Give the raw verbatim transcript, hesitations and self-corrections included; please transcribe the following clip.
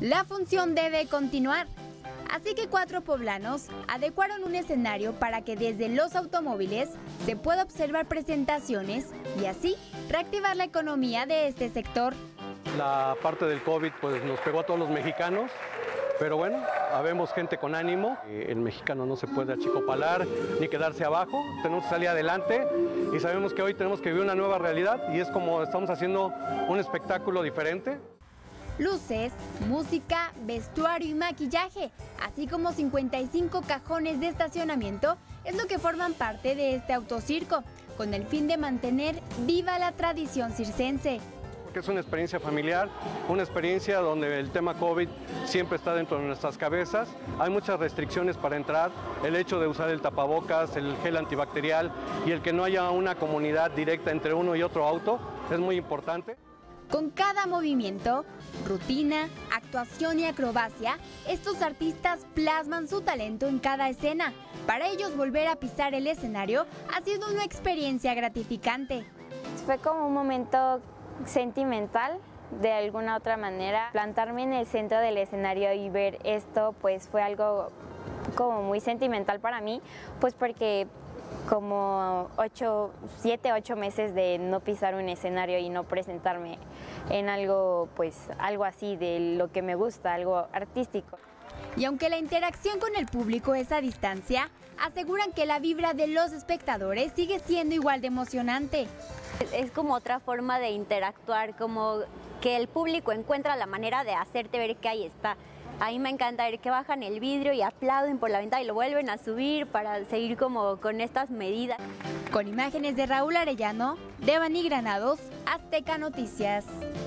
La función debe continuar. Así que cuatro poblanos adecuaron un escenario para que desde los automóviles se pueda observar presentaciones y así reactivar la economía de este sector. La parte del COVID pues, nos pegó a todos los mexicanos, pero bueno, habemos gente con ánimo. El mexicano no se puede achicopalar ni quedarse abajo, tenemos que salir adelante y sabemos que hoy tenemos que vivir una nueva realidad y es como estamos haciendo un espectáculo diferente. Luces, música, vestuario y maquillaje, así como cincuenta y cinco cajones de estacionamiento, es lo que forman parte de este autocirco, con el fin de mantener viva la tradición circense. Porque es una experiencia familiar, una experiencia donde el tema COVID siempre está dentro de nuestras cabezas. Hay muchas restricciones para entrar, el hecho de usar el tapabocas, el gel antibacterial y el que no haya una comunidad directa entre uno y otro auto es muy importante. Con cada movimiento, rutina, actuación y acrobacia, estos artistas plasman su talento en cada escena. Para ellos volver a pisar el escenario ha sido una experiencia gratificante. Fue como un momento sentimental, de alguna otra manera. Plantarme en el centro del escenario y ver esto pues fue algo como muy sentimental para mí, pues porque como ocho, siete, ocho meses de no pisar un escenario y no presentarme en algo, pues, algo así de lo que me gusta, algo artístico. Y aunque la interacción con el público es a distancia, aseguran que la vibra de los espectadores sigue siendo igual de emocionante. Es como otra forma de interactuar, como que el público encuentra la manera de hacerte ver que ahí está. A mí me encanta ver que bajan el vidrio y aplauden por la ventana y lo vuelven a subir para seguir como con estas medidas. Con imágenes de Raúl Arellano, Devani Granados, Azteca Noticias.